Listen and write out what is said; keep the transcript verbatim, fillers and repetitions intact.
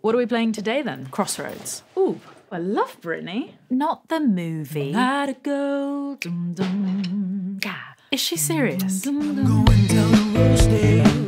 What are we playing today then? Crossroads. Ooh, I love Britney. Not the movie. Let it go. Dum, dum. Is she serious? Dum, dum, dum. Going down the road stairs.